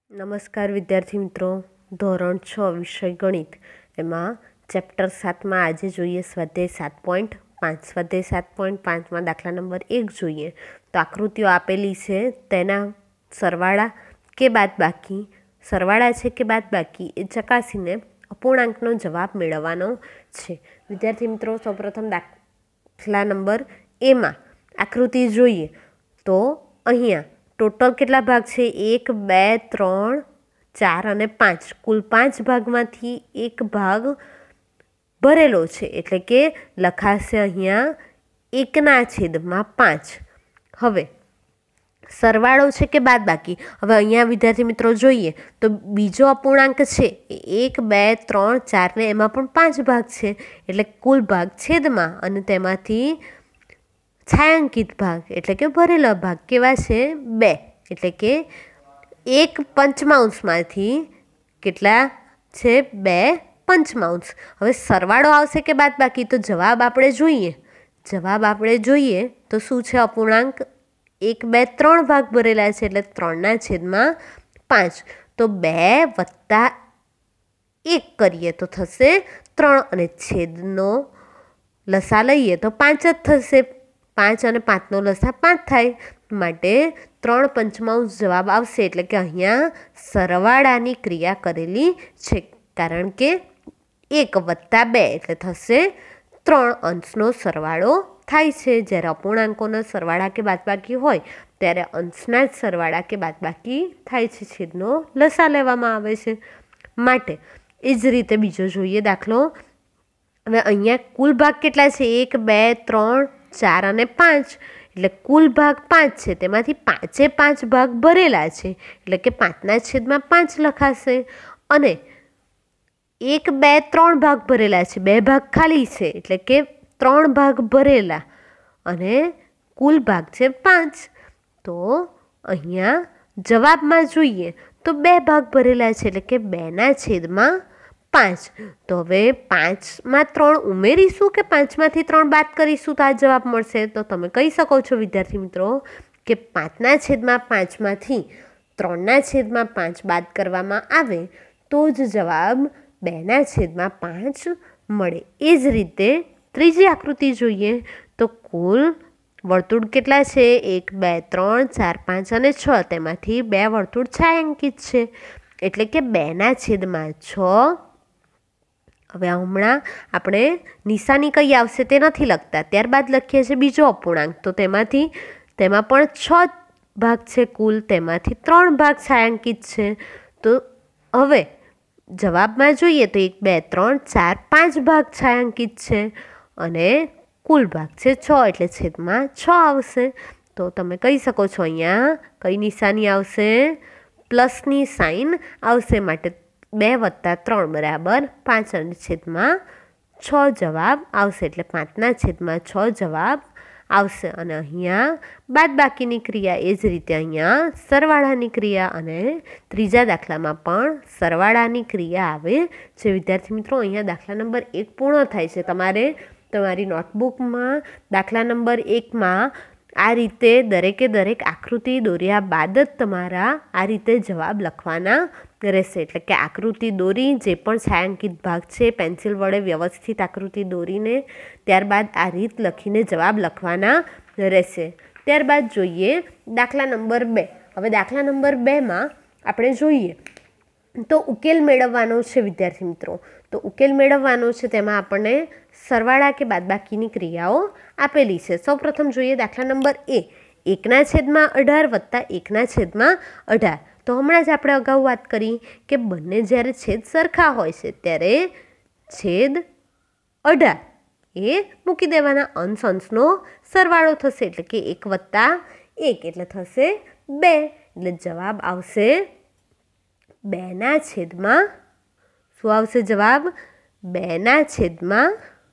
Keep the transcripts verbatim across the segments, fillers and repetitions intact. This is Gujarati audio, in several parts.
નમસ્કાર વિદ્યાર્થી મિત્રો, ધોરણ છ વિષય ગણિત એમાં ચેપ્ટર સાતમાં આજે જોઈએ સ્વાધ્યાય સાત પોઈન્ટ પાંચ. સ્વાધ્યાય સાત પોઈન્ટ પાંચમાં દાખલા નંબર એક જોઈએ તો આકૃતિઓ આપેલી છે, તેના સરવાળા કે બાદબાકી, સરવાળા છે કે બાદબાકી એ ચકાસીને અપૂર્ણાંકનો જવાબ મેળવવાનો છે. વિદ્યાર્થી મિત્રો, સૌપ્રથમ દાખલા નંબર એમાં આકૃતિ જોઈએ તો અહીંયા ટોટલ કેટલા ભાગ છે? એક, બે, ત્રણ, ચાર અને પાંચ. કુલ પાંચ ભાગમાંથી એક ભાગ ભરેલો છે, એટલે કે લખાશે અહીંયા એકના છેદમાં પાંચ. હવે સરવાળો છે કે બાદબાકી? હવે અહીંયા વિદ્યાર્થી મિત્રો જોઈએ તો બીજો અપૂર્ણાંક છે એક, બે, ત્રણ, ચાર ને એમાં પણ પાંચ ભાગ છે, એટલે કુલ ભાગ છેદમાં અને તેમાંથી છાयांકિત ભાગ એટલે કે ભરેલા ભાગ કેવા છે? બે. એટલે કે એક પંચમાંશમાંથી કેટલા છે? બે પંચમાંશ. હવે સરવાળો આવશે કે બાદબાકી? તો જવાબ આપણે જોઈએ. જવાબ આપણે જોઈએ તો શું છે? અપૂર્ણાંક એક, બે, ત્રણ ભાગ ભરેલા છે, એટલે ત્રણના છેદમાં પાંચ. તો બે વત્તા એક કરીએ તો થશે ત્રણ અને છેદનો લસા લઈએ તો પાંચ જ થશે. પાંચ અને પાંચનો લસા પાંચ થાય, માટે ત્રણ પંચમાંશ જવાબ આવશે. એટલે કે અહીંયા સરવાળાની ક્રિયા કરેલી છે, કારણ કે એક વત્તા બે એટલે થશે ત્રણ અંશનો સરવાળો થાય છે. જ્યારે અપૂર્ણાંકોના સરવાળા કે બાદબાકી હોય ત્યારે અંશના જ સરવાળા કે બાદબાકી થાય છે, છેદનો લસા લેવામાં આવે છે. માટે એ જ રીતે બીજો જોઈએ દાખલો. હવે અહીંયા કુલ ભાગ કેટલા છે? એક, બે, ત્રણ, ચાર અને પાંચ. એટલે કુલ ભાગ પાંચ છે, તેમાંથી પાંચે પાંચ ભાગ ભરેલા છે, એટલે કે પાંચના છેદમાં પાંચ લખાશે. અને એક, બે, ત્રણ ભાગ ભરેલા છે, બે ભાગ ખાલી છે, એટલે કે ત્રણ ભાગ ભરેલા અને કુલ ભાગ છે પાંચ. તો અહીંયા જવાબમાં જોઈએ તો બે ભાગ ભરેલા છે, એટલે કે બેના છેદમાં પાંચ. તો હવે પાંચમાં ત્રણ ઉમેરીશું કે પાંચમાંથી ત્રણ બાદ કરીશું તો આ જવાબ મળશે? તો તમે કહી શકો છો વિદ્યાર્થી મિત્રો કે પાંચના છેદમાં પાંચમાંથી ત્રણના છેદમાં પાંચ બાદ કરવામાં આવે તો જ જવાબ બેના છેદમાં પાંચ મળે. એ જ રીતે ત્રીજી આકૃતિ જોઈએ તો કુલ વર્તુળ કેટલા છે? એક, બે, ત્રણ, ચાર, પાંચ અને છ. તેમાંથી બે વર્તુળ છાयांકિત છે, એટલે કે બેના છેદમાં છ. હવે હમણાં આપણે નિશાની કઈ આવશે તે નથી લખતા, ત્યારબાદ લખીએ છીએ બીજો અપૂર્ણાંક. તો તેમાંથી તેમાં પણ છ ભાગ છે કુલ, તેમાંથી ત્રણ ભાગ છાयांકિત છે. તો હવે જવાબમાં જોઈએ તો એક, બે, ત્રણ, ચાર, પાંચ ભાગ છાयांકિત છે અને કુલ ભાગ છે છ, એટલે છેદમાં છ આવશે. તો તમે કહી શકો છો અહીંયા કઈ નિશાની આવશે? પ્લસની સાઇન આવશે. માટે બે વત્તા ત્રણ બરાબર પાંચ અને છેદમાં છ જવાબ આવશે, એટલે પાંચના છેદમાં છ જવાબ આવશે. અને અહીંયા બાદબાકીની ક્રિયા એ જ રીતે અહીંયા સરવાળાની ક્રિયા અને ત્રીજા દાખલામાં પણ સરવાળાની ક્રિયા આવે છે. વિદ્યાર્થી મિત્રો, અહીંયા દાખલા નંબર એક પૂર્ણ થાય છે. તમારે તમારી નોટબુકમાં દાખલા નંબર એકમાં આ રીતે દરેકે દરેક આકૃતિ દોર્યા બાદ જ તમારા આ રીતે જવાબ લખવાના રહેશે. એટલે કે આકૃતિ દોરી, જે પણ છાयांકિત ભાગ છે પેન્સિલ વડે વ્યવસ્થિત આકૃતિ દોરીને ત્યારબાદ આ રીત લખીને જવાબ લખવાના રહેશે. ત્યારબાદ જોઈએ દાખલા નંબર બે. હવે દાખલા નંબર બેમાં આપણે જોઈએ તો ઉકેલ મેળવવાનો છે વિદ્યાર્થી મિત્રો. તો ઉકેલ મેળવવાનો છે, તેમાં આપણને સરવાળા કે બાદબાકીની ક્રિયાઓ આપેલી છે. સૌપ્રથમ જોઈએ દાખલા નંબર એ. એકના છેદમાં અઢાર વત્તા એકના છેદમાં અઢાર. તો હમણાં જ આપણે અગાઉ વાત કરી કે બંને જ્યારે છેદ સરખા હોય છે ત્યારે છેદ અઢાર એ મૂકી દેવાના, અંશ અંશનો સરવાળો થશે, એટલે કે એક વત્તા એક એટલે થશે બે. એટલે જવાબ આવશે બેના છેદમાં શું આવશે જવાબ? બેના છેદમાં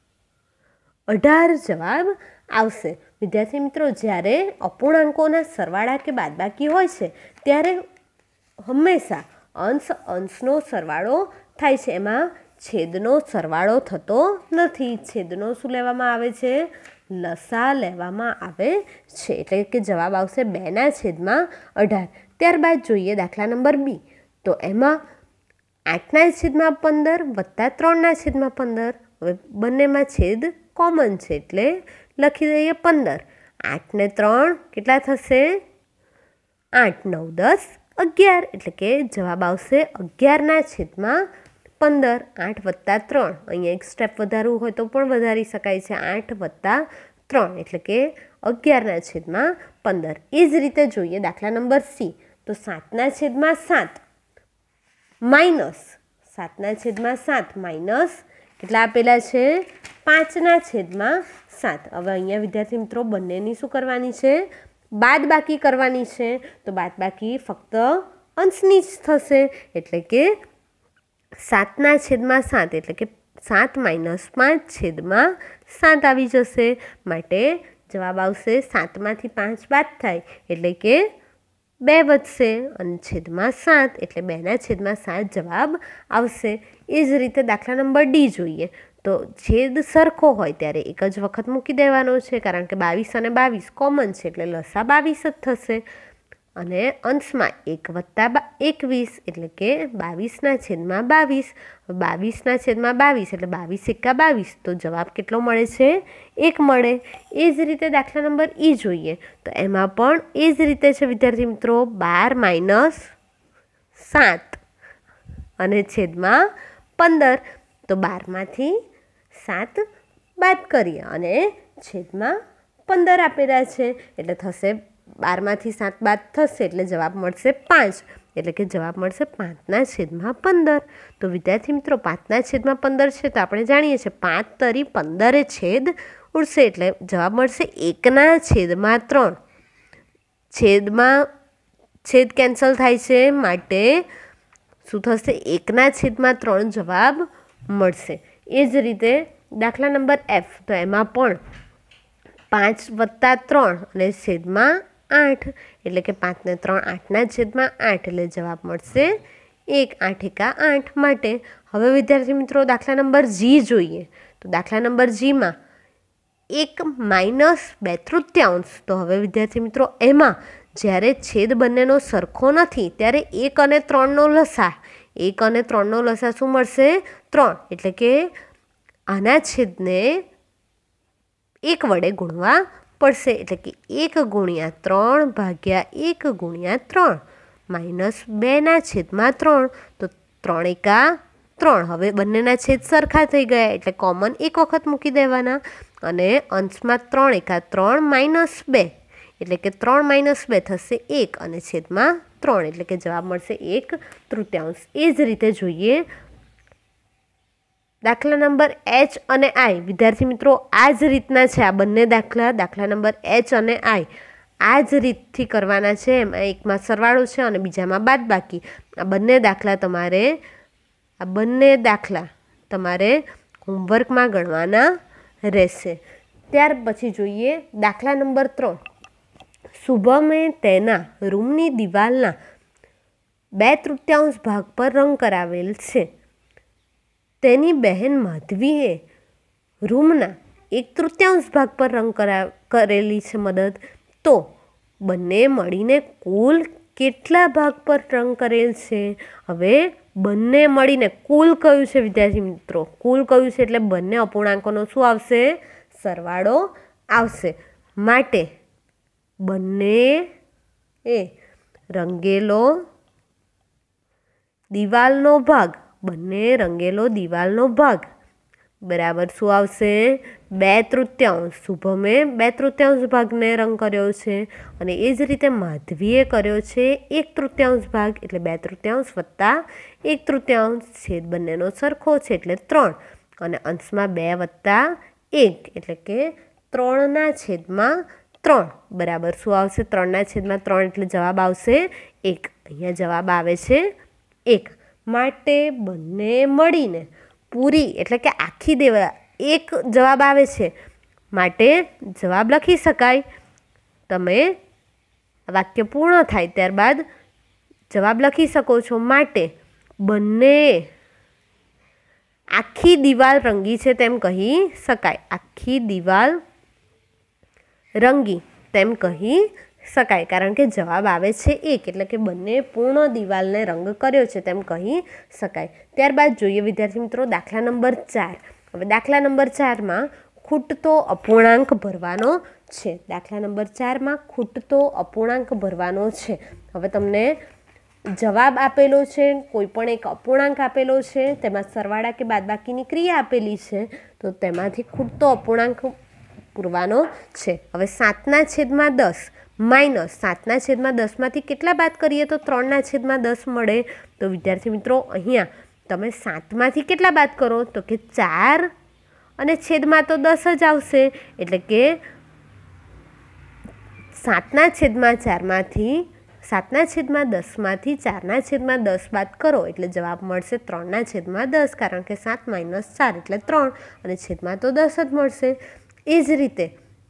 અઢાર જવાબ આવશે. વિદ્યાર્થી મિત્રો, જ્યારે અપૂર્ણાંકોના સરવાળા કે બાદબાકી હોય છે ત્યારે હંમેશા અંશ અંશનો સરવાળો થાય છે, એમાં છેદનો સરવાળો થતો નથી. છેદનો શું લેવામાં આવે છે? લસા લેવામાં આવે છે. એટલે કે જવાબ આવશે બેના છેદમાં અઢાર. ત્યારબાદ જોઈએ દાખલા નંબર બી. તો એમાં આઠના છેદમાં પંદર વત્તા ત્રણના છેદમાં પંદર. હવે બંનેમાં છેદ કોમન છે એટલે લખી દઈએ પંદર. આઠ ને ત્રણ કેટલા થશે? આઠ નવ દસ અગિયાર, એટલે કે જવાબ આવશે અગિયારના છેદમાં પંદર. આઠ વત્તા ત્રણ, અહીંયા એક સ્ટેપ વધારવું હોય તો પણ વધારી શકાય છે. આઠ વત્તા ત્રણ એટલે કે અગિયારના છેદમાં પંદર. એ જ રીતે જોઈએ દાખલા નંબર સી. તો સાતના છેદમાં સાત માઇનસ સાતના છેદમાં સાત માઇનસ કેટલા આપેલા છે? પાંચના છેદમાં સાત. હવે અહીંયા વિદ્યાર્થી મિત્રો બંનેની શું કરવાની છે? બાદ બાકી કરવાની છે. તો બાદ બાકી ફક્ત અંશની જ થશે, એટલે કે સાતના છેદમાં સાત એટલે કે સાત માઇનસ પાંચ છેદમાં સાત આવી જશે. માટે જવાબ આવશે સાતમાંથી પાંચ બાદ થાય એટલે કે બે વધશે અને છેદમાં સાત એટલે બેના છેદમાં સાત જવાબ આવશે. એ જ રીતે દાખલા નંબર ડી જોઈએ. તો છેદ સરખો હોય ત્યારે એક જ વખત મૂકી દેવાનો છે, કારણ કે બાવીસ અને બાવીસ કોમન છે એટલે લસા બાવીસ જ થશે. અને અંશમાં એક વત્તા એકવીસ એટલે કે બાવીસના છેદમાં બાવીસ. બાવીસના છેદમાં બાવીસ એટલે બાવીસ એકા બાવીસ. તો જવાબ કેટલો મળે છે? એક મળે. એ જ રીતે દાખલા નંબર ઈ જોઈએ. તો એમાં પણ એ જ રીતે છે વિદ્યાર્થી મિત્રો. બાર માઇનસ સાત અને છેદમાં પંદર. તો બારમાંથી સાત બાદ કરીએ અને છેદમાં પંદર આપેલા છે એટલે થશે બારમાંથી સાત બાદ થશે એટલે જવાબ મળશે પાંચ. એટલે કે જવાબ મળશે પાંચના છેદમાં પંદર. તો વિદ્યાર્થી મિત્રો પાંચના છેદમાં પંદર છે તો આપણે જાણીએ છીએ પાંચ તરી પંદરે છેદ ઉડશે એટલે જવાબ મળશે એકના છેદમાં ત્રણ. છેદમાં છેદ કેન્સલ થાય છે માટે શું થશે? એકના છેદમાં ત્રણ જવાબ મળશે. એ જ રીતે દાખલા નંબર એફ. તો એમાં પણ પાંચ વત્તા ત્રણ અને છેદમાં આઠ એટલે કે પાંચને ત્રણ આઠના છેદમાં આઠ એટલે જવાબ મળશે એક. આઠ એકા આઠ. માટે હવે વિદ્યાર્થી મિત્રો દાખલા નંબર જી જોઈએ. તો દાખલા નંબર જીમાં એક માઇનસ બે તૃતીયાંશ. તો હવે વિદ્યાર્થી મિત્રો એમાં જ્યારે છેદ બંનેનો સરખો નથી ત્યારે એક અને ત્રણનો લસા એક અને ત્રણનો લસા શું મળશે? ત્રણ. એટલે કે આના છેદને એક વડે ગુણવા પડશે. એટલે કે એક ગુણ્યા ત્રણ ભાગ્યા એક ગુણ્યા ત્રણ માઇનસ બેના છેદમાં ત્રણ. તો ત્રણ એકા ત્રણ. હવે બંનેના છેદ સરખા થઈ ગયા એટલે કોમન એક વખત મૂકી દેવાના અને અંશમાં ત્રણ એકા ત્રણ માઇનસ બે એટલે કે ત્રણ માઇનસ બે થશે એક અને છેદમાં ત્રણ એટલે કે જવાબ મળશે એક તૃતીયાંશ. એ જ રીતે જોઈએ દાખલા નંબર એચ અને આઈ. વિદ્યાર્થી મિત્રો આ જ રીતના છે આ બંને દાખલા. દાખલા નંબર એચ અને આઈ આ જ રીતથી કરવાના છે. એમાં એકમાં સરવાળો છે અને બીજામાં બાદ બાકી. આ બંને દાખલા તમારે આ બંને દાખલા તમારે હોમવર્કમાં ગણવાના રહેશે. ત્યાર પછી જોઈએ દાખલા નંબર ત્રણ. શુભમે તેના રૂમની દિવાલના બે તૃતીયાંશ ભાગ પર રંગ કરાવેલ છે. તેની બહેન માધવીએ રૂમના એક તૃતીયાંશ ભાગ પર રંગ કરા કરેલી છે મદદ. તો બંને મળીને કુલ કેટલા ભાગ પર રંગ કરેલ છે? હવે બંને મળીને કુલ કયું છે વિદ્યાર્થી મિત્રો? કુલ કયું છે એટલે બંને અપૂર્ણાંકોનો શું આવશે? સરવાળો આવશે. માટે બંને એ રંગેલો દિવાલનો ભાગ બંને રંગેલો દિવાલનો ભાગ બરાબર શું આવશે? બે તૃતીયાંશ. શુભમે બે તૃતીયાંશ ભાગને રંગ કર્યો છે અને એ જ રીતે માધવીએ કર્યો છે એક તૃતીયાંશ ભાગ એટલે બે તૃતીયાંશ વત્તા એક તૃતીયાંશ. છેદ બંનેનો સરખો છે એટલે ત્રણ અને અંશમાં બે વત્તા એક એટલે કે ત્રણના છેદમાં ત્રણ બરાબર શું આવશે? ત્રણના છેદમાં ત્રણ એટલે જવાબ આવશે એક. અહીંયા જવાબ આવે છે એક. માટે બંને મળીને પૂરી એટલે કે આખી દેવા એક જવાબ આવે છે માટે જવાબ લખી શકાય. તમે વાક્ય પૂર્ણ થાય ત્યારબાદ જવાબ લખી શકો છો. માટે બંને આખી દિવાલ રંગી છે તેમ કહી શકાય. આખી દિવાલ રંગી તેમ કહી શકાય, કારણ કે જવાબ આવે છે એક, એટલે કે બંને પૂર્ણ દિવાલને રંગ કર્યો છે તેમ કહી શકાય. ત્યારબાદ જોઈએ વિદ્યાર્થી મિત્રો દાખલા નંબર ચાર. હવે દાખલા નંબર ચારમાં ખૂટતો અપૂર્ણાંક ભરવાનો છે. દાખલા નંબર ચારમાં ખૂટતો અપૂર્ણાંક ભરવાનો છે. હવે તમને જવાબ આપેલો છે, કોઈ પણ એક અપૂર્ણાંક આપેલો છે, તેમાં સરવાળા કે બાદબાકીની ક્રિયા આપેલી છે, તો તેમાંથી ખૂટતો અપૂર્ણાંક પૂરવાનો છે. હવે સાતના છેદમાં દસ માઇનસ સાતના છેદમાં દસમાંથી કેટલા બાદ કરીએ તો ત્રણના છેદમાં દસ મળે. તો વિદ્યાર્થી મિત્રો અહીંયા તમે સાતમાંથી કેટલા બાદ કરો તો કે ચાર અને છેદમાં તો દસ જ આવશે, એટલે કે સાતના છેદમાં ચારમાંથી સાતના છેદમાં દસમાંથી ચારના છેદમાં દસ બાદ કરો એટલે જવાબ મળશે ત્રણના છેદમાં દસ, કારણ કે સાત માઇનસ ચાર એટલે ત્રણ અને છેદમાં તો દસ જ મળશે. એ જ રીતે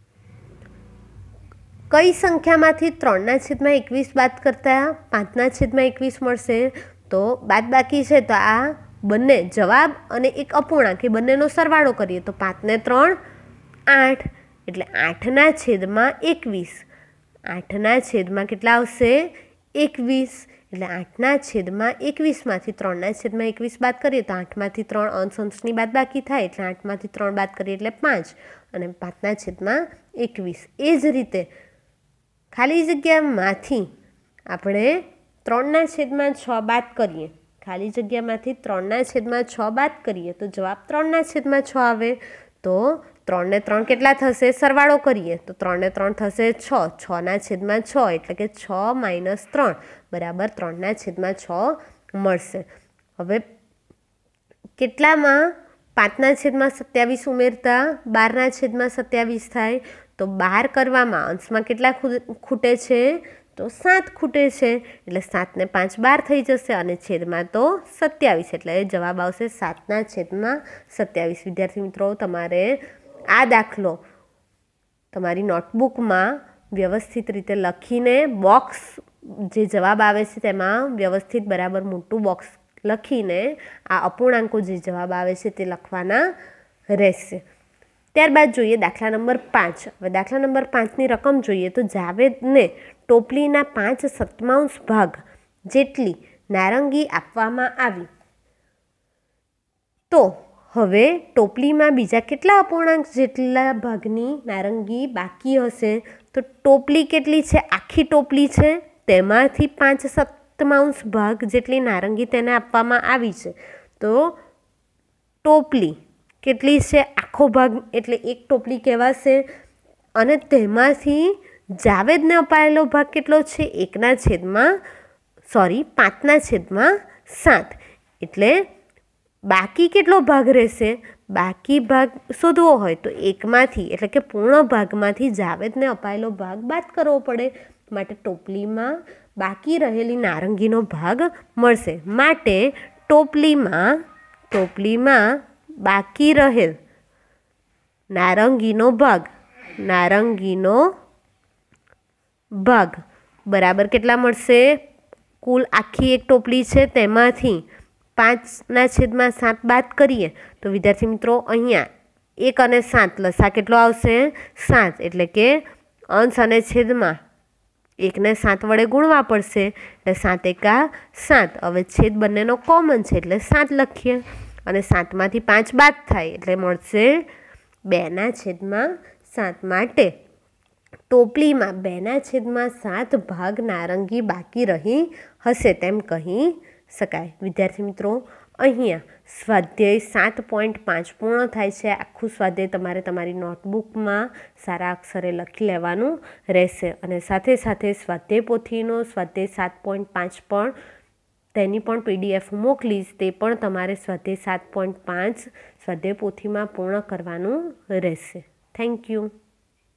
કઈ સંખ્યામાંથી ત્રણના છેદમાં એકવીસ બાદ કરતાં પાંચના છેદમાં એકવીસ મળશે? તો બાદ બાકી છે તો આ બંને જવાબ અને એક અપૂર્ણાંક એ બંનેનો સરવાળો કરીએ તો પાંચને ત્રણ આઠ, એટલે આઠના છેદમાં એકવીસ. આઠના છેદમાં કેટલા આવશે? એકવીસ. એટલે આઠના છેદમાં એકવીસમાંથી ત્રણના છેદમાં એકવીસ બાદ કરીએ તો આઠમાંથી ત્રણ અંશ અંશની બાદ બાકી થાય, એટલે આઠમાંથી ત્રણ બાદ કરીએ એટલે પાંચ અને પાંચના છેદમાં એકવીસ. એ જ રીતે ખાલી જગ્યામાંથી આપણે ત્રણના છેદમાં છ બાદ કરીએ ખાલી જગ્યામાંથી ત્રણના છેદમાં છ બાદ કરીએ તો જવાબ ત્રણના છેદમાં છ આવે. તો ત્રણને ત્રણ કેટલા થશે? સરવાળો કરીએ તો ત્રણને ત્રણ થશે છ. છના છેદમાં છ એટલે કે છ માઇનસ ત્રણ બરાબર ત્રણના છેદમાં છ મળશે. હવે કેટલામાં પાંચના છેદમાં સત્યાવીસ ઉમેરતા બારના છેદમાં સત્યાવીસ થાય, તો બાર કરવામાં અંશમાં કેટલા ખૂટે છે? તો સાત ખૂટે છે, એટલે સાતને પાંચ બાર થઈ જશે અને છેદમાં તો સત્યાવીસ, એટલે જવાબ આવશે સાતના છેદમાં સત્યાવીસ. વિદ્યાર્થી મિત્રો તમારે આ દાખલો તમારી નોટબુકમાં વ્યવસ્થિત રીતે લખીને બોક્સ જે જવાબ આવે છે તેમાં વ્યવસ્થિત બરાબર મોટું બોક્સ લખીને આ અપૂર્ણાંકો જે જવાબ આવે છે તે લખવાના રહેશે. ત્યારબાદ જોઈએ દાખલા નંબર પાંચ. હવે દાખલા નંબર પાંચની રકમ જોઈએ તો જાવેદને ટોપલીના પાંચ સપ્તમાંશ ભાગ જેટલી નારંગી આપવામાં આવી. તો હવે ટોપલીમાં બીજા કેટલા અપૂર્ણાંક જેટલા ભાગની નારંગી બાકી હશે? તો ટોપલી કેટલી છે? આખી ટોપલી છે, તેમાંથી પાંચ સપ્તમાંશ ભાગ જેટલી નારંગી તેને આપવામાં આવી છે. તો ટોપલી કેટલી છે? આખો ભાગ એટલે એક ટોપલી કહેવાશે અને તેમાંથી જાવેદને અપાયેલો ભાગ કેટલો છે? એકના છેદમાં સોરી પાંચના છેદમાં સાત, એટલે બાકી કેટલો ભાગ રહેશે? બાકી ભાગ શોધવો હોય તો એકમાંથી એટલે કે પૂર્ણ ભાગમાંથી જાવેદને અપાયેલો ભાગ બાદ કરવો પડે, માટે ટોપલીમાં બાકી રહેલી નારંગીનો ભાગ મળશે. માટે ટોપલીમાં ટોપલીમાં બાકી રહેલ નારંગીનો ભાગ નારંગીનો ભાગ બરાબર કેટલા મળશે? કુલ આખી એક ટોપલી છે તેમાંથી પાંચના છેદમાં સાત બાદ કરીએ તો વિદ્યાર્થી મિત્રો અહીંયા એક અને સાત લસા કેટલો આવશે? સાત, એટલે કે અંશ અને છેદમાં એકને સાત વડે ગુણવા પડશે એટલે સાત એકા સાત. હવે છેદ બંનેનો કોમન છે એટલે સાત લખીએ અને સાતમાંથી પાંચ બાદ થાય એટલે મળશે બેના છેદમાં સાત. માટે ટોપલીમાં બેના છેદમાં સાત ભાગ નારંગી બાકી રહી હશે તેમ કહી શકાય. વિદ્યાર્થી મિત્રો અહીંયા સ્વાધ્યાય સાત પોઈન્ટ પાંચ પૂર્ણ થાય છે. આખું સ્વાધ્યાય તમારે તમારી નોટબુકમાં સારા અક્ષરે લખી લેવાનું રહેશે અને સાથે સાથે સ્વાધ્યાય પોથીનો સ્વાધ્યાય સાત પોઈન્ટ પાંચ પણ તેની પણ પીડીએફ મોકલીશ, તે પણ તમારે સ્વાધ્યાય સાત પોઈન્ટ પાંચ સ્વાધ્યાય પોથીમાં પૂર્ણ કરવાનું રહેશે. Thank you.